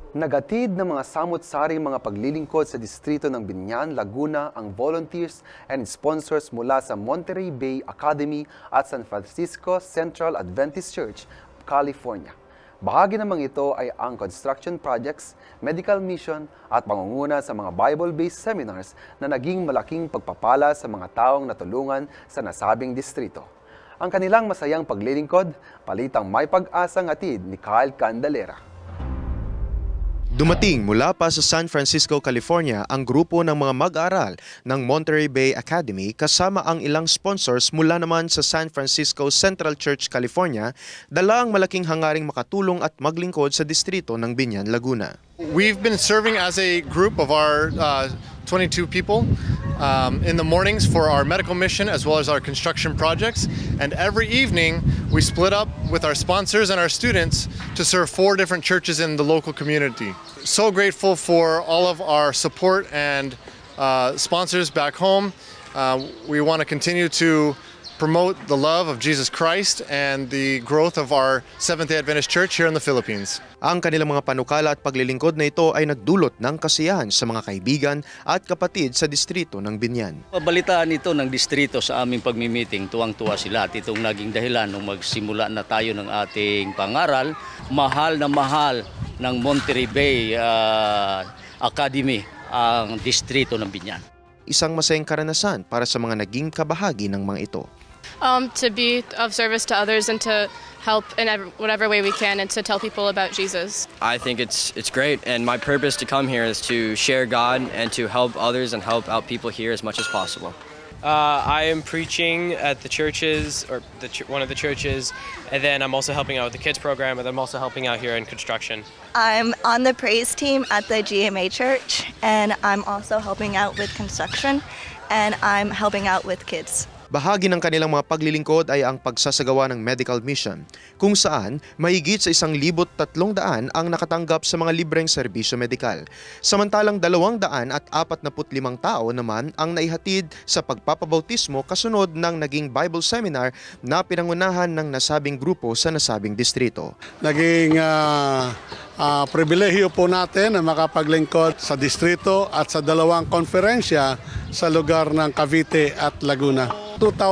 Nagatid ng mga samut-saring mga paglilingkod sa distrito ng Biñan, Laguna ang volunteers and sponsors mula sa Monterey Bay Academy at San Francisco Central Adventist Church, California. Bahagi namang ito ay ang construction projects, medical mission at pangunguna sa mga Bible-based seminars na naging malaking pagpapala sa mga taong natulungan sa nasabing distrito. Ang kanilang masayang paglilingkod, palitang may pag-asang hatid ni Kyle Candalera. Dumating mula pa sa San Francisco, California ang grupo ng mga mag-aaral ng Monterey Bay Academy kasama ang ilang sponsors mula naman sa San Francisco Central Church, California, dala ang malaking hangaring makatulong at maglingkod sa distrito ng Biñan, Laguna. We've been serving as a group of our 22 people in the mornings for our medical mission as well as our construction projects. And every evening we split up with our sponsors and our students to serve 4 different churches in the local community. So grateful for all of our support and sponsors back home. We want to continue to promote the love of Jesus Christ and the growth of our Seventh-day Adventist Church here in the Philippines. Ang kanilang mga panukala at paglilingkod na ito ay nagdulot ng kasiyahan sa mga kaibigan at kapatid sa distrito ng Biñan. Balitaan ito ng distrito sa aming pagmi-meeting, tuwang-tuwa sila at itong naging dahilan nung magsimula na tayo ng ating pangaral. Mahal na mahal ng Monterey Bay Academy ang distrito ng Biñan. Isang masayang karanasan para sa mga naging kabahagi ng mga ito. To be of service to others and to help in whatever way we can and to tell people about Jesus. I think it's great, and my purpose to come here is to share God and to help others and help out people here as much as possible. I am preaching at the churches, or one of the churches, and then I'm also helping out with the kids program, and I'm also helping out here in construction. I'm on the praise team at the GMA Church, and I'm also helping out with construction, and I'm helping out with kids. Bahagi ng kanilang mga paglilingkod ay ang pagsasagawa ng medical mission, kung saan mahigit sa 1,300 ang nakatanggap sa mga libreng serbisyo medikal. Samantalang 245 tao naman ang naihatid sa pagpapabautismo kasunod ng naging Bible seminar na pinangunahan ng nasabing grupo sa nasabing distrito. Naging pribilehiyo po natin na makapaglingkod sa distrito at sa 2 konferensya sa lugar ng Cavite at Laguna.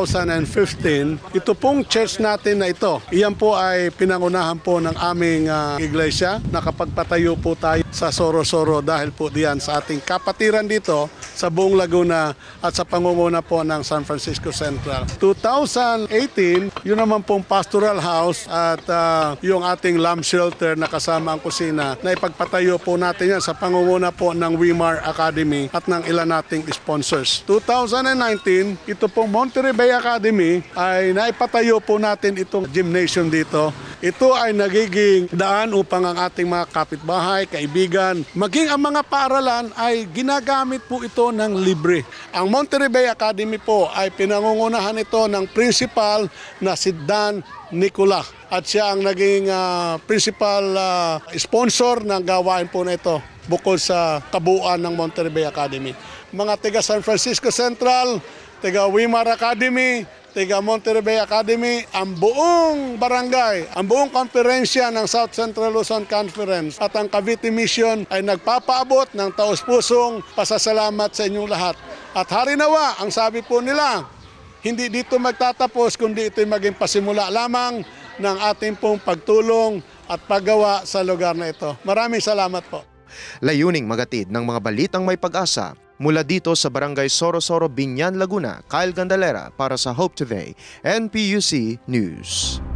2015, ito pong church natin na ito, iyan po ay pinangunahan po ng aming iglesia. Nakapagpatayo po tayo sa Soro-Soro dahil po diyan sa ating kapatiran dito sa buong Laguna at sa pangunguna po ng San Francisco Central. 2018, yun naman pong pastoral house at yung ating lamb shelter na kasama ang kusina na ipagpatayo po natin yan sa pangunguna po ng Weimar Academy at ng ilan nating sponsors. 2019, ito pong Monterey Bay Academy ay naipatayo po natin itong gymnasium dito. Ito ay nagiging daan upang ang ating mga kapitbahay, kaibigan, maging ang mga paaralan ay ginagamit po ito ng libre. Ang Monterey Bay Academy po ay pinangungunahan ito ng principal na si Dan Nicola. At siya ang naging principal sponsor ng gawain po na ito bukod sa kabuuan ng Monterey Bay Academy. Mga taga San Francisco Central, taga Weimar Academy, taga Monterey Bay Academy, ang buong barangay, ang buong konferensya ng South Central Luzon Conference at ang Cavite Mission ay nagpapaabot ng taos-pusong pasasalamat sa inyong lahat. At harinawa, ang sabi po nila, hindi dito magtatapos kundi ito'y maging pasimula lamang ng ating pong pagtulong at paggawa sa lugar na ito. Maraming salamat po. Layuning magatid ng mga balitang may pag-asa. Mula dito sa Barangay Soro-Soro, Biñan, Laguna, Kyle Candalera para sa Hope Today, NPUC News.